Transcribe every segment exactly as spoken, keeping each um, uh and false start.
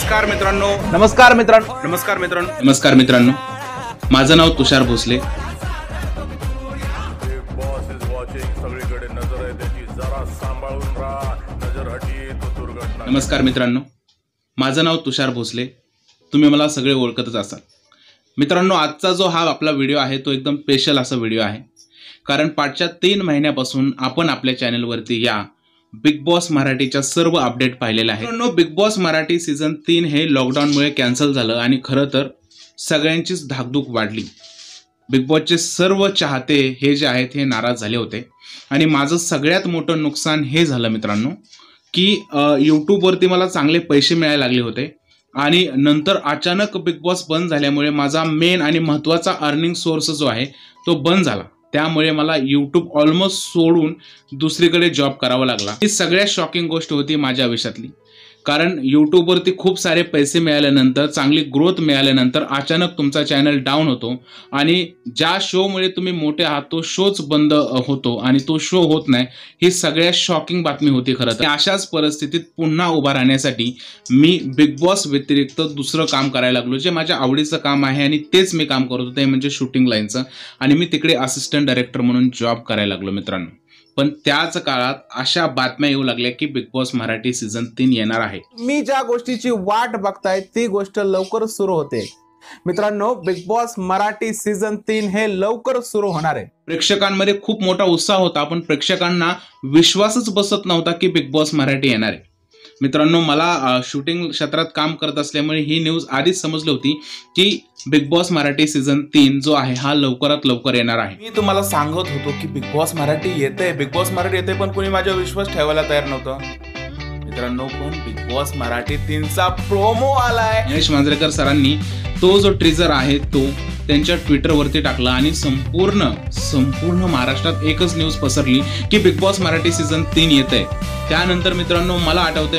नमस्कार मित्रांनो नमस्कार मित्रांनो नमस्कार मित्रांनो नमस्कार मित्रांनो माझं नाव तुषार भोसले। नमस्कार मित्रांनो माझं नाव तुषार भोसले, तुम्ही मला सगळे ओळखतच असाल। मित्रांनो आजचा जो हा आपला व्हिडिओ आहे तो एकदम स्पेशल असा व्हिडिओ आहे, कारण पाठच्या तीन महिन्यापासून आपण आपल्या चॅनलवरती या बिग बॉस मराठीच्या सर्व अपडेट पाहिलेले आहेत। मित्रांनो बिग बॉस मराठी सीझन तीन हे लॉकडाऊनमुळे कॅन्सल झालं आणि खरं तर सगळ्यांचीच धाकधूक वाढली। बिग बॉसचे सर्व चाहते हे जे आहेत हे नाराज झाले होते आणि माझं सगळ्यात मोठं नुकसान हे झालं मित्रांनो की यूट्यूबवरती मला चांगले पैसे मिळायला लागले होते आणि नंतर अचानक बिग बॉस बंद झाल्यामुळे माझा मेन आणि महत्त्वाचा अर्निंग सोर्स जो आहे तो बंद झाला। त्यामुळे मला यूट्यूब ऑलमोस्ट सोडून दुसरीकडे जॉब करावा लागला। ही सगळ्यात शॉकिंग गोष्ट होती माझ्या आयुष्यातली, कारण यूट्यूबवरती खूप सारे पैसे मिळाल्यानंतर चांगली ग्रोथ मिळाल्यानंतर अचानक तुमचा चॅनल डाऊन होतो आणि ज्या शोमुळे तुम्ही मोठे आहात तो शोच बंद होतो आणि तो शो होत नाही। ही सगळ्यात शॉकिंग बातमी होती खरं तर। अशाच परिस्थितीत पुन्हा उभा राहण्यासाठी मी बिग बॉस व्यतिरिक्त दुसरं काम करायला लागलो, जे माझ्या आवडीचं काम आहे आणि तेच मी काम करत होते, म्हणजे शूटिंग लाईनचं, आणि मी तिकडे असिस्टंट डायरेक्टर म्हणून जॉब करायला लागलो मित्रांनो। पण त्याच काळात अशा बातम्या येऊ लागल्या की बिग बॉस मराठी सीझन तीन येणार आहे। मी ज्या गोष्टीची वाट बघताय ती गोष्ट लवकरच सुरू होते मित्रांनो। बिग बॉस मराठी सीझन तीन हे लवकरच सुरू होणार आहे। प्रेक्षकांमध्ये खूप मोठा उत्साह होता, पण प्रेक्षकांना विश्वासच बसत नव्हता की बिग बॉस मराठी येणार आहे। मित्रांनो मला शूटिंग क्षेत्रात काम करत असल्यामुळे ही न्यूज आधीच समजली होती की बिग बॉस मराठी सीझन तीन जो आहे हा लवकरात लवकर येणार आहे। मी तुम्हाला सांगत होतो की बिग बॉस मराठी येते बिग बॉस मराठी येते पण कोणी माझ्या विश्वास ठेवायला तयार नव्हतं मित्रांनो। पण बिग बॉस मराठी तीनचा प्रोमो आलाय। महेश मांजरेकर सरांनी तो जो ट्रेजर आहे तो त्यांच्या ट्विटरवरती टाकला आणि संपूर्ण संपूर्ण महाराष्ट्रात एकच न्यूज पसरली की बिग बॉस मराठी सीझन तीन येते। त्यानंतर मित्रांनो मला आठवतंय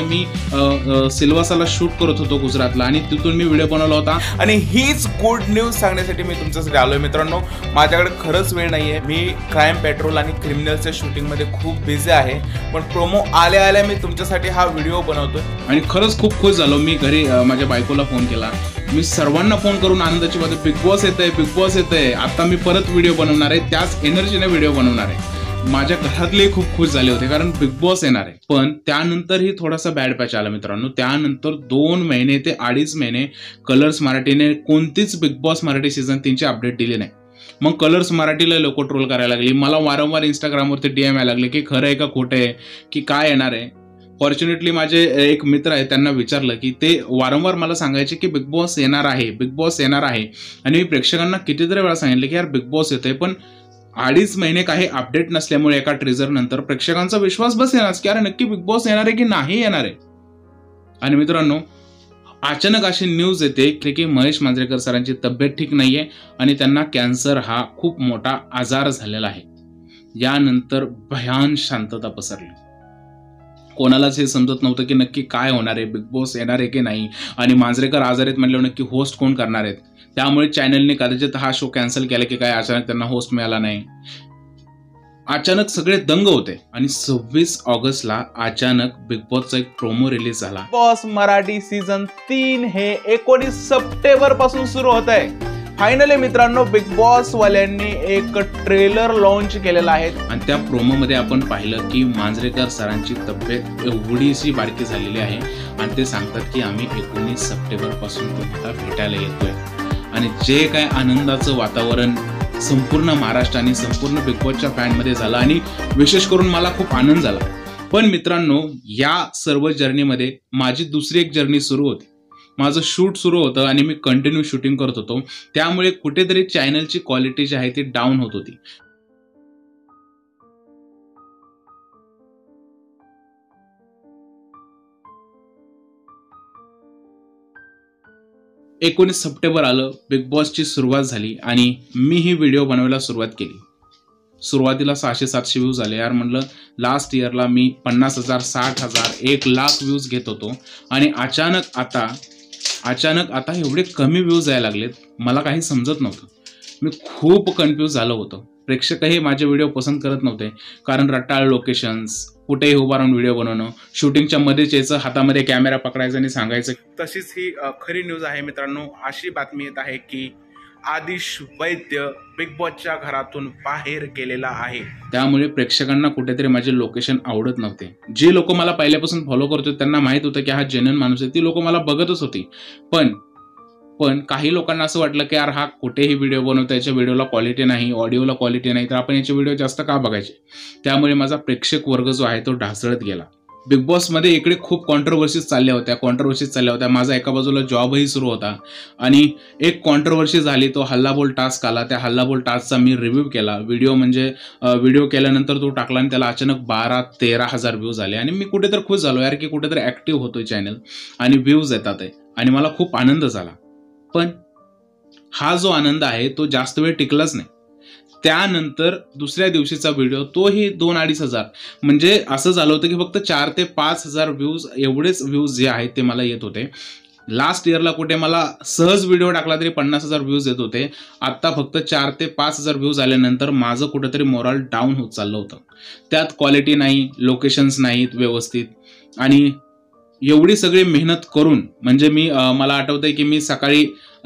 मी सिल्वासाला शूट करत होतो गुजरातला आणि तिथून मी व्हिडिओ बनवला होता आणि हीच गुड न्यूज सांगण्यासाठी मी तुमच्यासाठी आलोय मित्रांनो। माझ्याकडे खरंच वेळ नाहीये, मी क्राईम पेट्रोल आणि क्रिमिनलच्या शूटिंगमध्ये खूप बिझी आहे, पण प्रोमो आल्या आल्या मी तुमच्यासाठी हा व्हिडिओ बनवतोय आणि खरंच खूप खुश झालो। मी घरी माझ्या बायकोला फोन केला, मी सर्वांना फोन करून आनंदाची बातमी, बिग बॉस येतंय बिग बॉस येतंय, आता मी परत व्हिडिओ बनवणार आहे, त्याच एनर्जीने व्हिडिओ बनवणार आहे। माझ्या घरातले खूप खुश झाले होते कारण बिग बॉस येणार आहे। पण त्यानंतरही थोडासा बॅड पॅच आला मित्रांनो। त्यानंतर दोन महिने ते अडीच महिने कलर्स मराठीने कोणतीच बिग बॉस मराठी सीझन तीनचे अपडेट दिले नाही। मग कलर्स मराठीला लोक ट्रोल करायला लागली, मला वारंवार इंस्टाग्रामवरती डीएम यायला लागले की खरं आहे का खोटं आहे की काय येणार आहे। फॉर्च्युनेटली माझे एक मित्र आहे त्यांना विचारलं की ते वारंवार मला सांगायचे की बिग बॉस येणार आहे बिग बॉस येणार आहे, आणि मी प्रेक्षकांना कितीतरी वेळा सांगितलं की यार बिग बॉस येतोय, पण अडीच महिने काही अपडेट नसल्यामुळे एका ट्रेजर नंतर प्रेक्षकांचा विश्वास बसेनाच की अरे नक्की बिग बॉस येणार आहे की नाही येणार आहे। आणि मित्रांनो अचानक अशी न्यूज येते की महेश मांजरेकर सरांची तब्येत ठीक नाहीये आणि त्यांना कॅन्सर हा खूप मोठा आजार झालेला आहे। यानंतर भयान शांतता पसरली, कोणालाच हे समजत नव्हतं की नक्की काय होणार आहे, बिग बॉस येणार आहे की नाही, आणि मांजरेकर आजारीत म्हणल्यावर नक्की होस्ट कोण करणार आहेत। त्यामुळे चॅनलने कदाचित हा शो कॅन्सल केला की काय अचानक त्यांना होस्ट मिळाला नाही। अचानक सगळे दंग होते आणि सव्वीस ऑगस्टला अचानक बिग बॉसचा एक प्रोमो रिलीज झाला। बॉस मराठी सीझन तीन हे एकोणीस सप्टेंबर पासून सुरू होत आहे। फायनली मित्रांनो बिग बॉस वाल्यांनी एक ट्रेलर लॉन्च केलेला आहे आणि त्या प्रोमो मध्ये आपण पाहिलं की मांजरेकर सरांची तब्येत एवढीशी बारकी झालेली आहे आणि ते सांगतात की आम्ही एकोणीस सप्टेंबर पासून तुम्हाला भेटायला येतोय, आणि जे काय आनंदाचं वातावरण संपूर्ण महाराष्ट्र आणि संपूर्ण बिग बॉसच्या फॅनमध्ये झालं आणि विशेष करून मला खूप आनंद झाला। पण मित्रांनो या सर्व जर्नीमध्ये माझी दुसरी एक जर्नी सुरू होती, माझं शूट सुरू होतं आणि मी कंटिन्यू शूटिंग करत होतो, त्यामुळे कुठेतरी चॅनलची क्वालिटी जी आहे ती डाऊन होत होती। एकोणीस सप्टेंबर आलं, बिग बॉसची सुरुवात झाली आणि मी ही व्हिडिओ बनवायला सुरुवात केली। सुरुवातीला सहाशे सातशे व्ह्यूज आले, यार म्हणलं लास्ट इयरला मी पन्नास हजार साठ हजार एक लाख व्ह्यूज घेत होतो आणि अचानक आता अचानक आता एवढे कमी व्ह्यूज यायला लागलेत, मला काही समजत नव्हतं। मी खूप कन्फ्यूज झालो होतो प्रेक्षकही माझे व्हिडिओ पसंत करत नव्हते, कारण रटाळ लोकेशन्स, कुठेही उभा राहून व्हिडिओ बनवणं, शूटिंगच्या मध्येच यायचं, हातामध्ये कॅमेरा पकडायचा आणि सांगायचं. तशीच ही अ, खरी न्यूज आहे मित्रांनो. अशी बातमी येत आहे की आदिश वैद्य बिग बॉसच्या घरातून बाहेर गेलेला आहे. त्यामुळे प्रेक्षकांना कुठेतरी माझे लोकेशन आवडत नव्हते. जे लोक मला पहिल्यापासून फॉलो करत होते त्यांना माहित होतं की हा जेन्युइन माणूस आहे, ती लोक मला बघतच होती. पण पण काही लोकांना असं वाटलं की यार हा कुठेही व्हिडिओ बनवतो, याच्या व्हिडिओला क्वालिटी नाही, ऑडिओला क्वालिटी नाही, तर आपण याचे व्हिडिओ जास्त का बघायचे. त्यामुळे माझा प्रेक्षक वर्ग जो आहे तो ढासळत गेला. बिग बॉसमध्ये इकडे खूप कॉन्ट्रोवर्सीज चालल्या होत्या कॉन्ट्रोवर्सीज चालल्या होत्या माझा एका बाजूला जॉबही सुरू होता आणि एक कॉन्ट्रोवर्सी झाली, तो हल्लाबोल टास्क आला. त्या हल्लाबोल टास्कचा मी रिव्ह्यू केला. व्हिडिओ म्हणजे व्हिडिओ केल्यानंतर तो टाकला आणि त्याला अचानक बारा तेरा हजार व्ह्यूज आले आणि मी कुठेतरी खुश झालो यार की कुठेतरी ॲक्टिव्ह होतोय चॅनल आणि व्ह्यूज येतात आहे आणि मला खूप आनंद झाला. पण हा जो आनंद आहे तो जास्त वेळ टिकलाच नाही. त्यानंतर दुसऱ्या दिवशीचा व्हिडिओ तोही दोन अडीच हजार म्हणजे असं झालं होतं की फक्त चार ते पाच हजार व्ह्यूज एवढेच व्ह्यूज जे आहेत ते मला येत होते. लास्ट इयरला कुठे मला सहज व्हिडिओ टाकला तरी पन्नास हजार व्ह्यूज येत होते. आत्ता फक्त चार ते पाच हजार व्ह्यूज आल्यानंतर माझं कुठेतरी मोराल डाऊन होत चाललं होतं. त्यात क्वालिटी नाही, लोकेशन्स नाहीत व्यवस्थित आणि एवढी सगळी मेहनत करून म्हणजे मी मला आठवतंय की मी सकाळी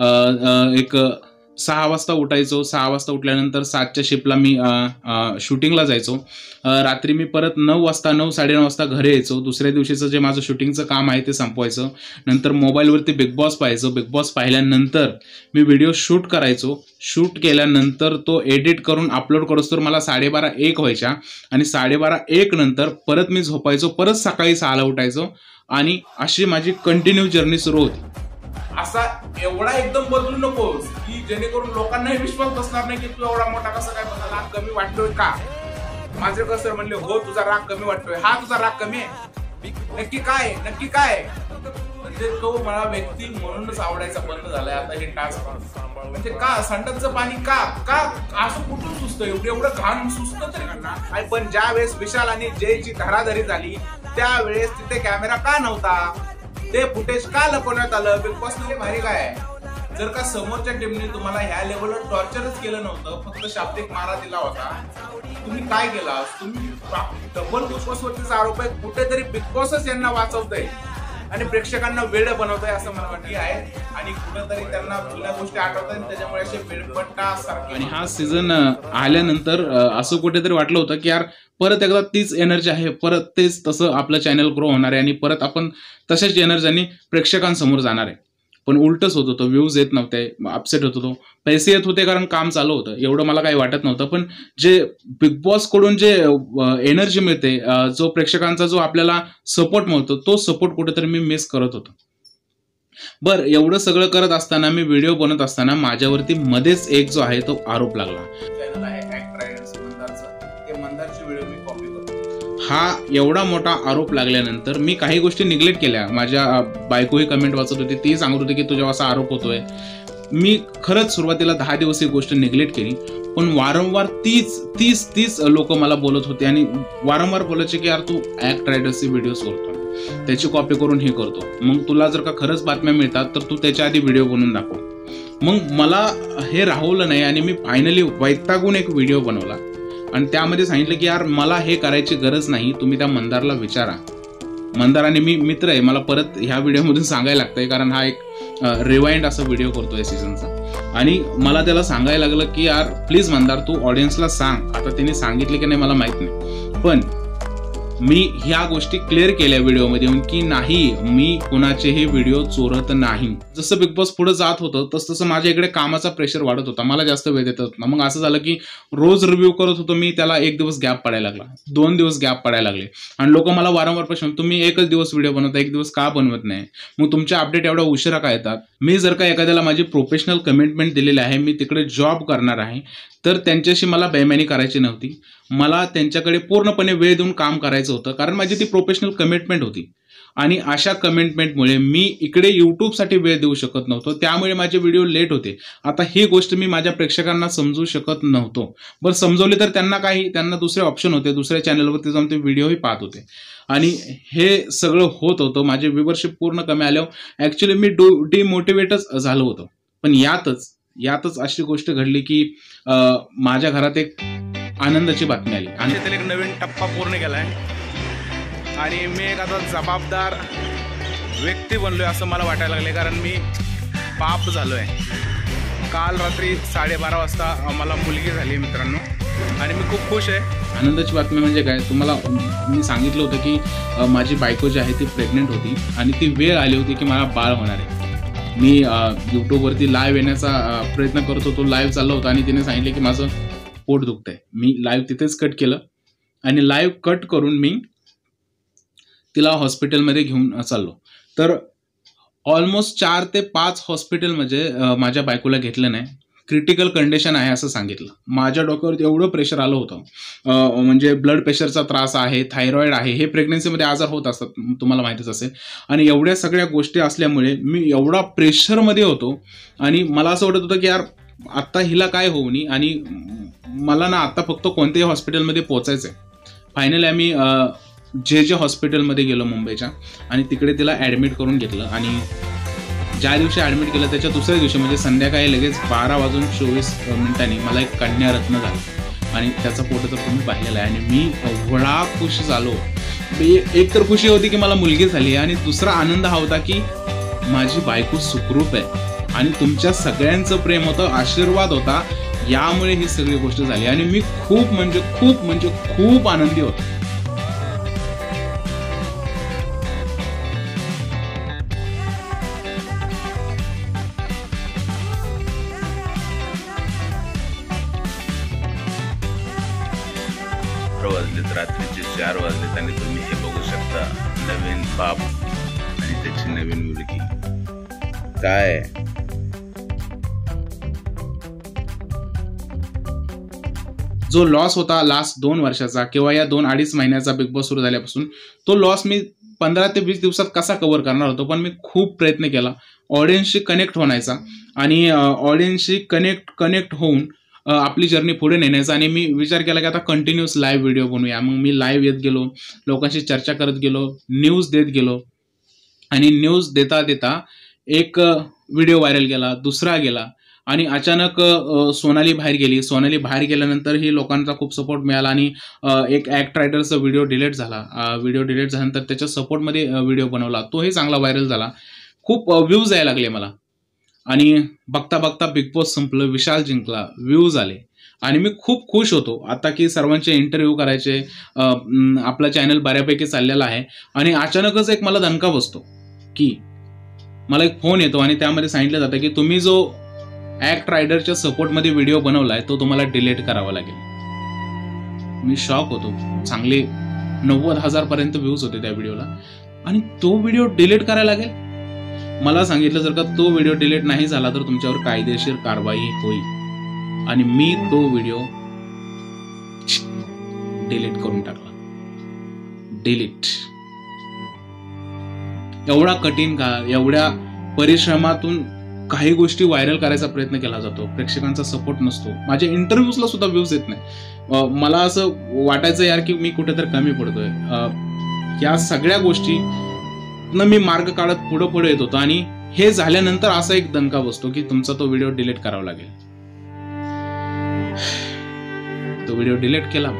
एक सहा वाजता उठायचो. सहा वाजता उठल्यानंतर सातच्या शिफ्टला मी शूटिंगला जायचो. रात्री मी परत नऊ वाजता नऊ साडेनऊ वाजता घरी यायचो. दुसऱ्या दिवशीचं जे माझं शूटिंगचं काम आहे ते संपवायचं. नंतर मोबाईलवरती बिग बॉस पाहायचो. बिग बॉस पाहिल्यानंतर मी व्हिडिओ शूट करायचो. शूट केल्यानंतर तो एडिट करून अपलोड करोस तर मला साडेबारा एक व्हायच्या आणि साडेबारा एक नंतर परत मी झोपायचो. परत सकाळी सहाला उठायचो आणि अशी माझी कंटिन्यू जर्नी सुरू होती. असा एवढा एकदम बदलू नकोस की जेणेकरून लोकांनाही विश्वास बसणार नाही की तू एवढा मोठा कसं काय बदल, राग कमी वाटतोय का. माझे कसं म्हणले हो तुझा राग कमी वाटतोय, हा तुझा राग कमी आहे, नक्की काय नक्की काय म्हणजे तो मला व्यक्ती म्हणूनच आवडायचा बंद झालाय आता हे टास्क. म्हणजे का संडासचं पाणी का का असं कुठून सुचतं एवढं एवढं घाण सुचतं तरी आणि. पण ज्या वेळेस विशाल आणि जयची धराधरी झाली त्यावेळेस तिथे कॅमेरा का नव्हता, ते फुटेज का लपवण्यात आलं. बिग बॉस मध्ये भारी काय आहे, जर का समोरच्या टीमने तुम्हाला ह्या लेवलवर टॉर्चरच केलं नव्हतं, फक्त शाब्दिक मारा दिला होता, तुम्ही काय केला. तुम्ही डबल बिग बॉस वरतीचा आरोप आहे. कुठेतरी बिग बॉसच यांना वाचवतंय आणि प्रेक्षकांना वेळ बनवतंय असं मला वाटते आहे आणि कुठेतरी त्यांना जुन्या गोष्टी आठवतात आणि त्याच्यामुळे असे वेळपट्टा सारखे. आणि हा सीझन आल्यानंतर असं कुठेतरी वाटलं होतं की यार परत एकदा तीच एनर्जी आहे, परत तेच तसं आपलं चॅनल ग्रो होणार आहे आणि परत आपण तशाच एनर्जीने प्रेक्षकांसमोर जाणार आहे. पण उलटच होत होतं, व्ह्यूज येत नव्हते, अपसेट होत होतो. पैसे येत होते कारण काम चालू होतं, एवढं मला काही वाटत नव्हतं. पण जे बिग बॉस कडून जे एनर्जी मिळते, जो प्रेक्षकांचा जो आपल्याला सपोर्ट मिळतो, तो सपोर्ट कुठेतरी मी मिस करत होतो. बरं, एवढं सगळं करत असताना मी व्हिडिओ बनवत असताना माझ्यावरती मध्येच एक जो आहे तो आरोप लागला. चॅनल आहे ऍक्ट्रायडर्स मंदारचं, ते मंदारची व्हिडिओ मी कॉपी करतो. हा एवढा मोठा आरोप लागल्यानंतर मी काही गोष्टी निग्लेक्ट केल्या. माझ्या बायकोही कमेंट वाचत होती, ती सांगत होती की तुझ्यावर असा आरोप होतोय. मी खरंच सुरुवातीला दहा दिवस ही गोष्ट निग्लेक्ट केली, पण वारंवार तीच तीच तीच लोक मला बोलत होते आणि वारंवार बोलायचे की यार तू ऍक्ट रायडर्सचे व्हिडिओज करतो, त्याची कॉपी करून हे करतो, मग तुला जर का खरंच बातम्या मिळतात तर तू त्याच्या आधी व्हिडिओ बनवून दाखव. मग मला हे राहवलं नाही आणि मी फायनली वैतागून एक व्हिडिओ बनवला आणि त्यामध्ये सांगितलं की यार मला हे करायची गरज नाही, तुम्ही त्या मंदारला विचारा. मंदार आणि मी मित्र आहे, मला परत ह्या व्हिडिओमधून सांगायला लागतंय कारण हा एक रिवाइंड असा व्हिडिओ करतोय सीझनचा आणि मला त्याला सांगायला लागलं की यार प्लीज मंदार तू ऑडियन्सला सांग. आता त्यांनी सांगितले की नाही मला माहित नाही, पण मी ह्या गोष्टी क्लिअर केल्या व्हिडिओमध्ये की नाही मी कुणाचेही व्हिडिओ चोरत नाही. जसं बिग बॉस पुढे जात होतं तस तसं माझ्या इकडे कामाचा प्रेशर वाढत होता, मला जास्त वेळ देत होता. मग असं झालं की रोज रिव्ह्यू करत होतो मी, त्याला एक दिवस गॅप पडायला लागला, दोन दिवस गॅप पडायला लागले आणि लोक मला वारंवार प्रश्न, तुम्ही एकच दिवस व्हिडिओ बनवता, एक दिवस का बनवत नाही, मग तुमच्या अपडेट एवढा उशिरा का येतात. मी जर का एखाद्याला माझी प्रोफेशनल कमिटमेंट दिलेली आहे, मी तिकडे जॉब करणार आहे, तर त्यांच्याशी मला बेईमानी करायची नव्हती. मला त्यांच्याकडे पूर्णपणे वेळ देऊन काम करायचं होतं कारण माझी ती प्रोफेशनल कमिटमेंट होती आणि अशा कमिटमेंटमुळे मी इकडे यूट्यूबसाठी वेळ देऊ शकत नव्हतो, त्यामुळे माझे व्हिडिओ लेट होते. आता ही गोष्ट मी माझ्या प्रेक्षकांना समजू शकत नव्हतो. बरं समजवले तर त्यांना काही त्यांना दुसरे ऑप्शन होते, दुसऱ्या चॅनलवरती जाऊन ते व्हिडिओही पाहत होते आणि हे सगळं होत होतं. माझे व्ह्यूवरशिप पूर्ण कमी आल्यावर ॲक्च्युली मी डो डिमोटिवेटच झालो होतो. पण यातच यातच अशी गोष्ट घडली की माझ्या घरात एक आनंदाची बातमी आली आणि त्याला एक नवीन टप्पा पूर्ण केलाय आणि मी एक आता जबाबदार व्यक्ती बनलोय असं मला वाटायला लागले, कारण मी बाप झालोय. काल रात्री साडेबारा वाजता मला मुलगी झाली मित्रांनो आणि मी खूप खुश आहे. आनंदाची बातमी म्हणजे काय, तुम्हाला मी सांगितलं होतं की माझी बायको जी आहे ती प्रेग्नेंट होती आणि ती वेळ आली होती की मला बाळ होणार आहे. मी यूट्यूबवरती लाईव्ह येण्याचा प्रयत्न करत होतो, लाईव्ह चालला होता आणि तिने सांगितले की माझं पोट दुखतंय. मी लाईव्ह तिथेच कट केलं आणि लाईव्ह कट करून मी तिला हॉस्पिटलमध्ये घेऊन चाललो. तर ऑलमोस्ट चार ते पाच हॉस्पिटलमध्ये माझ्या बायकोला घेतलं नाही, क्रिटिकल कंडिशन आहे असं सांगितलं. माझ्या डोक्यावरती एवढं प्रेशर आलं होतं, म्हणजे ब्लड प्रेशरचा त्रास आहे, थायरॉइड आहे, हे प्रेग्नन्सीमध्ये आजार होत असतात तुम्हाला माहितीच असेल. आणि एवढ्या सगळ्या गोष्टी असल्यामुळे मी एवढा प्रेशरमध्ये होतो आणि मला असं वाटत होतं की यार आत्ता हिला काय होऊ नये आणि मला ना आत्ता फक्त कोणत्याही हॉस्पिटलमध्ये पोचायचं आहे. फायनली आम्ही जे जे हॉस्पिटलमध्ये गेलो मुंबईच्या आणि तिकडे तिला ॲडमिट करून घेतलं आणि ज्या दिवशी ॲडमिट केलं त्याच्या दुसऱ्या दिवशी म्हणजे संध्याकाळी लगेच बारा वाजून चोवीस मिनिटांनी मला एक कन्यारत्न झालं आणि त्याचा फोटो तर तुम्ही पाहिलेला आहे. आणि मी एवढा खुश झालो. एक तर खुशी होती की मला मुलगी झाली आणि दुसरा आनंद हा होता की माझी बायको सुखरूप आहे आणि तुमच्या सगळ्यांचं प्रेम होतं, आशीर्वाद होता, यामुळे ही सगळी गोष्ट झाली आणि मी खूप म्हणजे खूप म्हणजे खूप आनंदी होतो. वाजलेत, रात्रीचे चार वाजलेत आणि तुम्ही हे बघू शकता नवीन बाप आणि त्याची नवीन मुलगी. काय जो लॉस होता लास्ट दोन वर्षाचा किंवा या दोन अडीच महिन्याचा बिग बॉस सुरू झाल्यापासून, तो लॉस मी पंधरा ते वीस दिवसात कसा कव्हर करणार होतो, पण मी खूप प्रयत्न केला ऑडियन्सशी कनेक्ट होण्याचा आणि ऑडियन्सशी कनेक्ट कनेक्ट होऊन आपली जर्नी पुढे नेण्याचा. आणि मी विचार केला की आता कंटिन्यूस लाईव्ह व्हिडिओ बनवूया. मग मी लाईव्ह येत गेलो, लोकांशी चर्चा करत गेलो, न्यूज देत गेलो आणि न्यूज देता देता एक व्हिडिओ व्हायरल गेला, दुसरा गेला आणि अचानक सोनाली बाहेर गेली. सोनाली बाहेर गेल्यानंतरही लोकांचा खूप सपोर्ट मिळाला आणि एक ॲक्ट रायडरचा व्हिडिओ डिलीट झाला. व्हिडिओ डिलीट झाल्यानंतर त्याच्या सपोर्टमध्ये व्हिडिओ बनवला, तोही चांगला व्हायरल झाला. खूप व्ह्यूज यायला लागले मला आणि बघता बघता बिग बॉस संपलं, विशाल जिंकला, व्ह्यूज आले आणि मी खूप खुश होतो आता की सर्वांचे इंटरव्ह्यू करायचे. आपला चॅनल बऱ्यापैकी चाललेला आहे आणि अचानकच एक मला दणका बसतो की मला एक फोन येतो आणि त्यामध्ये सांगितलं जातं की तुम्ही जो ॲक्ट रायडरच्या सपोर्टमध्ये व्हिडिओ बनवलाय तो तुम्हाला डिलीट करावा लागेल. मी शॉक होतो. चांगले नव्वद हजार पर्यंत व्ह्यूज होते त्या व्हिडिओला आणि तो व्हिडिओ डिलीट करायला लागेल. मला सांगितलं जर का तो व्हिडिओ डिलीट नाही झाला तर तुमच्यावर कायदेशीर कारवाई होईल आणि मी तो व्हिडिओ डिलीट करून टाकला. डिलीट. एवढा कठीण काळ, एवढ्या परिश्रमातून काही गोष्टी व्हायरल करायचा प्रयत्न केला जातो, प्रेक्षकांचा सपोर्ट नसतो, माझ्या इंटरव्ह्यूजला सुद्धा व्ह्यूज येत नाही. मला असं वाटायचं यार की मी कुठेतरी कमी पडतोय. या सगळ्या गोष्टी मी मार्ग काढत पुढे पुढे येत होतो आणि हे झाल्यानंतर असा एक दणका बसतो की तुमचा तो व्हिडिओ डिलीट करावा लागेल. तो व्हिडिओ डिलीट केला.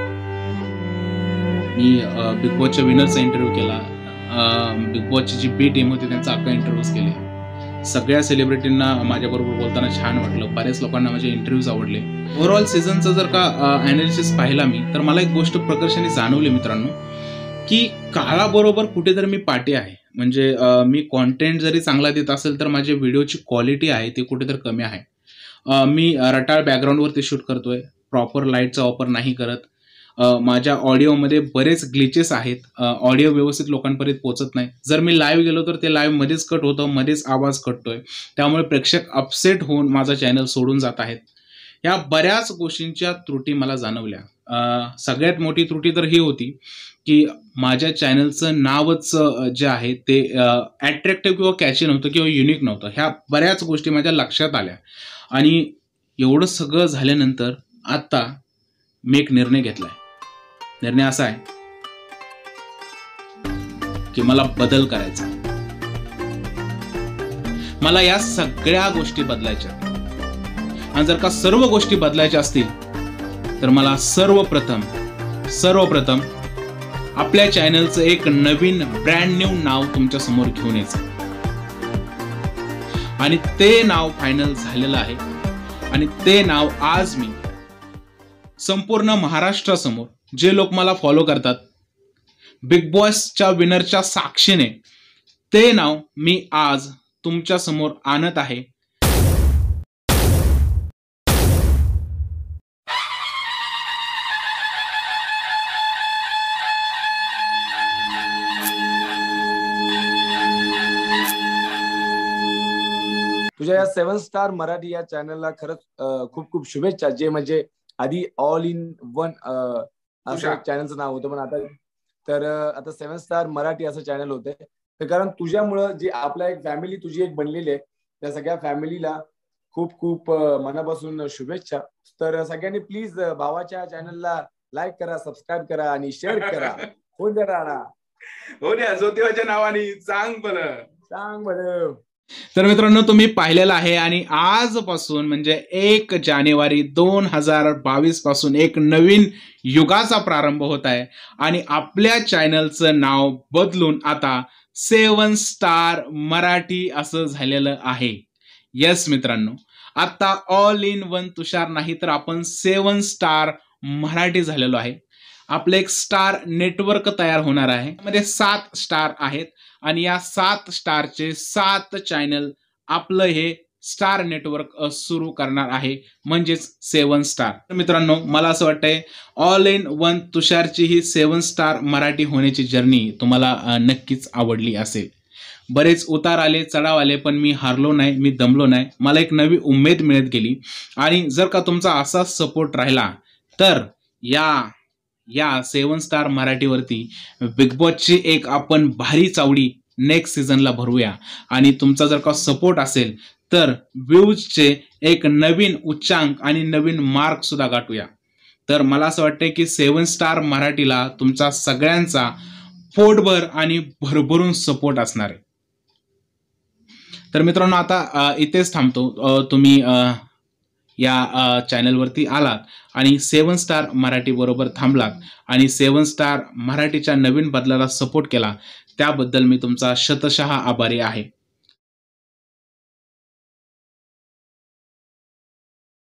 मी बिग बॉसच्या विनरचा इंटरव्ह्यू केला, बिग बॉसची जी बी टीम होती त्यांचा अख्खा इंटरव्ह्यूज केले. सगळ्या सेलिब्रिटींना माझ्याबरोबर बोलताना छान वाटलं, बऱ्याच लोकांना माझे इंटरव्ह्यूज आवडले. ओव्हरऑल सीझनचा जर का ॲनालिसिस पाहिला मी तर मला एक गोष्ट प्रकर्षाने जाणवली मित्रांनो की काळाबरोबर कुठेतरी मी पाठी आहे. म्हणजे मी कॉन्टेंट जरी चांगला देत असेल तर माझ्या व्हिडिओची क्वालिटी आहे ती कुठेतरी कमी आहे. मी रटाळ बॅकग्राऊंडवरती शूट करतोय, प्रॉपर लाईटचा वापर नाही करत. माझ्या ऑडिओमध्ये बरेच ग्लिचेस आहेत, ऑडिओ व्यवस्थित लोकांपर्यंत पोहोचत नाही. जर मी लाईव्ह गेलो तर ते लाईव्ह मध्येच कट होतं, मध्येच आवाज कटतोय, त्यामुळे प्रेक्षक अपसेट होऊन माझा चॅनल सोडून जात आहेत. या बऱ्याच गोष्टींच्या त्रुटी मला जाणवल्या. सगळ्यात मोठी त्रुटी तर ही होती की माझ्या चॅनलचं नावच जे आहे ते ॲट्रॅक्टिव्ह किंवा कॅची नव्हतं किंवा युनिक नव्हतं. ह्या बऱ्याच गोष्टी माझ्या लक्षात आल्या आणि एवढं सगळं झाल्यानंतर आता मी एक निर्णय घेतलाय. निर्णय असा आहे की मला बदल करायचा. मला या सगळ्या गोष्टी बदलायच्या. आणि जर का सर्व गोष्टी बदलायच्या असतील तर मला सर्वप्रथम सर्वप्रथम आपल्या चॅनलचं एक नवीन ब्रँड न्यू नाव तुमच्या समोर घेऊन यायचं आणि ते नाव फायनल झालेलं आहे आणि ते नाव आज मी संपूर्ण महाराष्ट्रासमोर जे लोक मला फॉलो करतात बिग बॉसच्या विनरच्या साक्षीने ते नाव मी आज तुमच्या समोर आणत आहे। तुझ्या या सेवन स्टार मराठी या चॅनलला खरंच खूप खूप शुभेच्छा। जे म्हणजे आधी ऑल इन वन असं चॅनलचं नाव होतं, पण आता तर आता सेवन स्टार मराठी असं चॅनल होते। तर कारण तुझ्यामुळं जी आपल्या एक फॅमिली तुझी एक बनलेली आहे, त्या सगळ्या फॅमिलीला खूप खूप मनापासून शुभेच्छा। तर सगळ्यांनी प्लीज भावाच्या चॅनलला लाईक करा, सबस्क्राईब करा आणि शेअर करा। फोन करा ना हो द्या ज्योतिबाच्या नावाने सांग बरं सांग बरं। तर मित्रांनो, तुम्ही पाहिलेलं आहे आणि आजपासून म्हणजे एक जानेवारी दोन हजार बावीस पासून एक नवीन युगाचा प्रारंभ होत आहे आणि आपल्या चॅनलचं नाव बदलून आता सेवन स्टार मराठी असं झालेलं आहे। यस मित्रांनो, आता ऑल इन वन तुषार नाही तर आपण सेवन स्टार मराठी झालेलो आहे। आपलं एक स्टार नेटवर्क तयार होणार आहे, मध्ये सात स्टार आहेत आणि या सात स्टारचे सात चॅनल आपलं हे स्टार नेटवर्क सुरू करणार आहे, म्हणजेच सेवन स्टार। मित्रांनो, मला असं वाटतंय ऑल इन वन तुषारची ही सेवन स्टार मराठी होण्याची जर्नी तुम्हाला नक्कीच आवडली असेल। बरेच उतार आले, चढाव आले, पण मी हारलो नाही, मी दमलो नाही। मला एक नवी उमेद मिळत गेली आणि जर का तुमचा असा सपोर्ट राहिला तर या या सेवन स्टार मराठीवरती बिग बॉसची एक आपण भारी चावडी नेक्स्ट सीझनला भरूया आणि तुमचा जर का सपोर्ट असेल तर व्ह्यूजचे एक नवीन उच्चांक आणि नवीन मार्क सुद्धा गाठूया। तर मला असं वाटतंय की सेवन स्टार मराठीला तुमचा सगळ्यांचा पोटभर आणि भरभरून सपोर्ट असणार आहे। तर मित्रांनो, आता इथेच थांबतो। तुम्ही या चॅनलवरती आलात आणि सेवन स्टार मराठी बरोबर थांबलात आणि सेवन स्टार मराठीच्या नवीन बदलाला सपोर्ट केला, त्याबद्दल मी तुमचा शतशः आभारी आहे।